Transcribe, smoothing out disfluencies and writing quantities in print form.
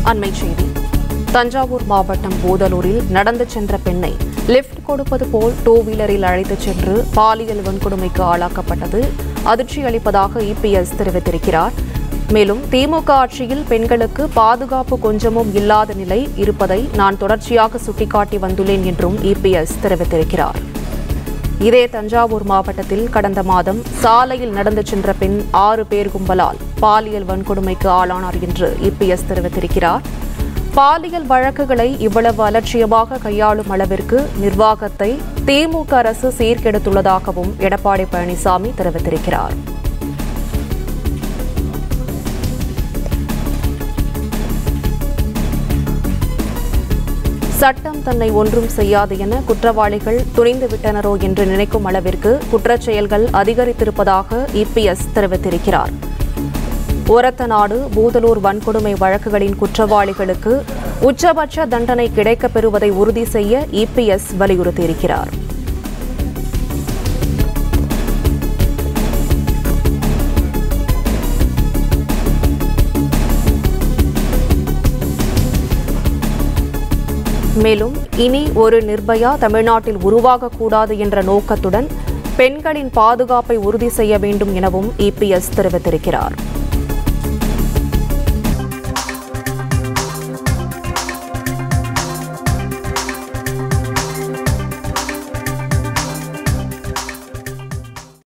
அண்மைச் செய்தி. தஞ்சாவூர் மாவட்டம் பூதலூரில் நடந்து சென்ற பெண்ணை லிப்ட் கொடுப்பது போல் டூ வீலரில் அழைத்துச் சென்று பாலியல் வன்கொடுமைக்கு ஆளாக்கப்பட்டது அதிர்ச்சி அளிப்பதாக இபிஎஸ் தெரிவித்திருக்கிறார். மேலும் திமுக ஆட்சியில் பெண்களுக்கு பாதுகாப்பு கொஞ்சமும் இல்லாத நிலை இருப்பதை நான் தொடர்ச்சியாக சுட்டிக்காட்டி வந்துள்ளேன் என்றும் இபிஎஸ் தெரிவித்திருக்கிறார். இதே தஞ்சாவூர் மாவட்டத்தில் கடந்த மாதம் சாலையில் நடந்து சென்ற பெண் 6 பேர் கும்பலால் பாலியல் வன்கொடுமைக்கு ஆளானார் என்று இபிஎஸ் தெரிவித்திருக்கிறார். பாலியல் வழக்குகளை இவ்வளவு அலட்சியமாக கையாளும் அளவிற்கு நிர்வாகத்தை திமுக அரசு சீர்கெடுத்துள்ளதாகவும் எடப்பாடி பழனிசாமி தெரிவித்திருக்கிறார். சட்டம் தன்னை ஒன்றும் செய்யாது என குற்றவாளிகள் துணிந்துவிட்டனரோ என்று நினைக்கும் அளவிற்கு குற்றச் செயல்கள் அதிகரித்திருப்பதாக இபிஎஸ் தெரிவித்திருக்கிறார். ஒரத்தநாடு பூதலூர் வன்கொடுமை வழக்குகளின் குற்றவாளிகளுக்கு உச்சபட்ச தண்டனை கிடைக்கப் பெறுவதை உறுதி செய்ய இபிஎஸ் வலியுறுத்தியிருக்கிறார். மேலும் இனி ஒரு நிர்பயா தமிழ்நாட்டில் உருவாகக்கூடாது என்ற நோக்கத்துடன் பெண்களின் பாதுகாப்பை உறுதி செய்ய வேண்டும் எனவும் இபிஎஸ் தெரிவித்திருக்கிறார்.